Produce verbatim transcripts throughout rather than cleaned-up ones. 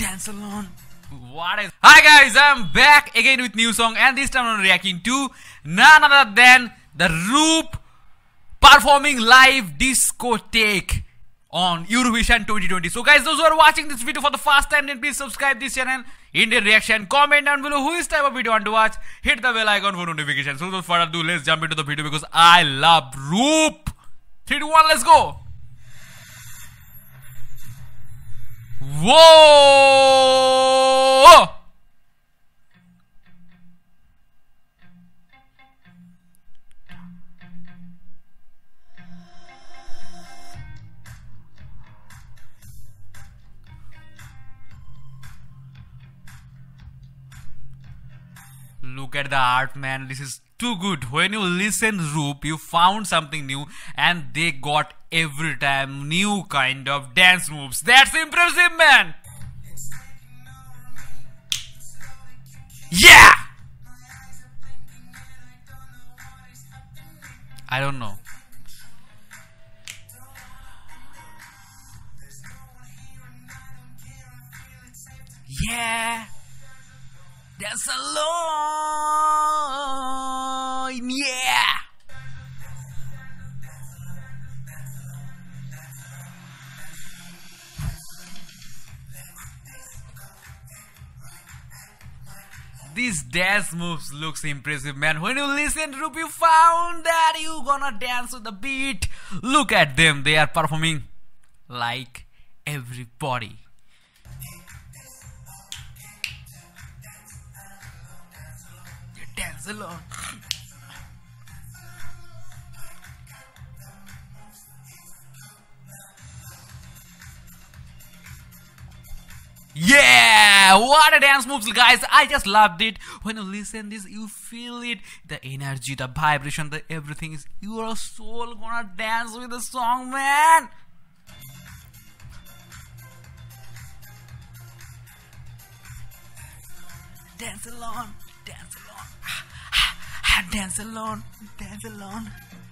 Dance alone. What is? Hi guys, I'm back again with new song, and this time I'm reacting to none other than the Roop performing live discotheque on Eurovision twenty twenty. So guys, those who are watching this video for the first time, then please subscribe this channel, Indian Reaction, comment down below who is type of video you want to watch, hit the bell icon for notifications. So without further ado, let's jump into the video because I love Roop. three, two, one, let's go. Whoa! Look at the art, man. This is too good. When you listen Roop, you found something new, and they got every time new kind of dance moves. That's impressive, man. Yeah. I don't know. Yeah. Dance alone. Yeah. These dance moves looks impressive, man. When you listen to Roop, you found that you gonna dance with the beat. Look at them. They are performing like everybody. Dance alone. Yeah, what a dance moves, guys. I just loved it. When you listen this, you feel it, the energy, the vibration, the everything is your soul gonna dance with the song, man. Dance alone, dance alone. Dance alone, dance alone.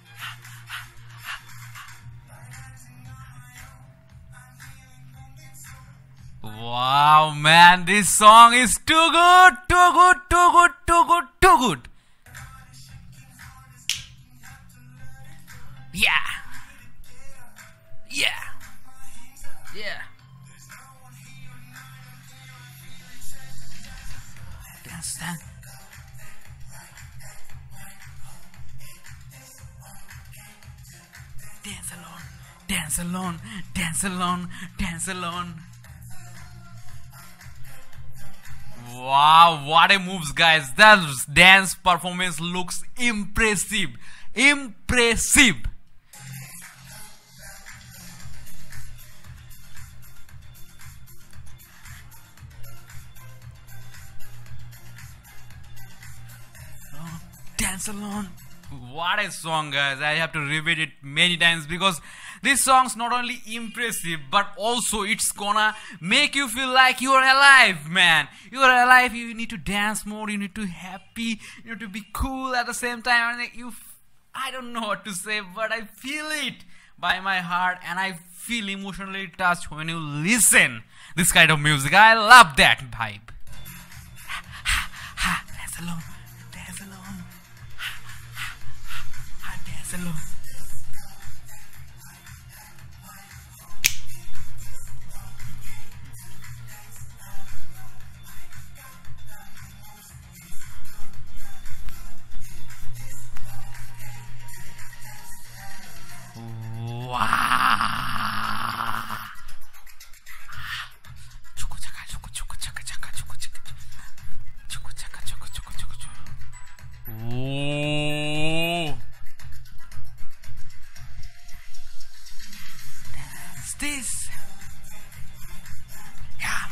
Wow, man, this song is too good, too good, too good, too good, too good. Yeah. Yeah. Yeah. Dance, dance. Dance alone, dance alone, dance alone, dance alone. Wow, what a moves, guys. That dance performance looks impressive. Impressive. Oh, dance alone. What a song, guys. I have to repeat it many times because this song's not only impressive but also it's gonna make you feel like you are alive, man. You are alive. You need to dance more. You need to be happy. You need to be cool at the same time. And you, I don't know what to say, but I feel it by my heart, and I feel emotionally touched when you listen this kind of music. I love that vibe. Dance alone. Dance alone. Dance alone. This, yeah,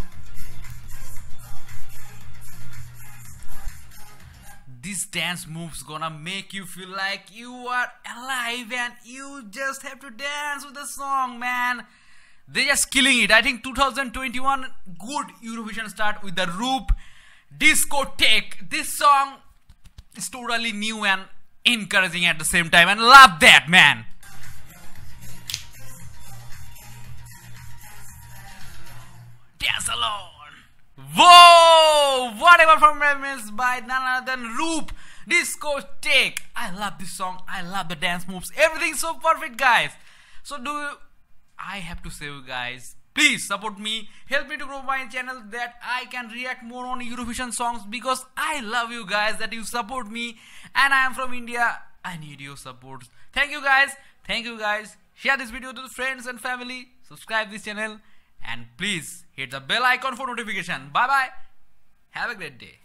this dance moves gonna make you feel like you are alive and you just have to dance with the song, man. They're just killing it. I think two thousand twenty-one good Eurovision start with the Roop discotheque. This song is totally new and encouraging at the same time, and love that, man. Dance Alone. Whoa! What a performance by none other than Roop. Discotheque. I love this song. I love the dance moves. Everything's so perfect, guys. So do you, I have to say, you guys, please support me. Help me to grow my channel that I can react more on Eurovision songs, because I love you guys that you support me, and I am from India. I need your support. Thank you, guys. Thank you, guys. Share this video to friends and family. Subscribe this channel. And please hit the bell icon for notification. Bye bye. Have a great day.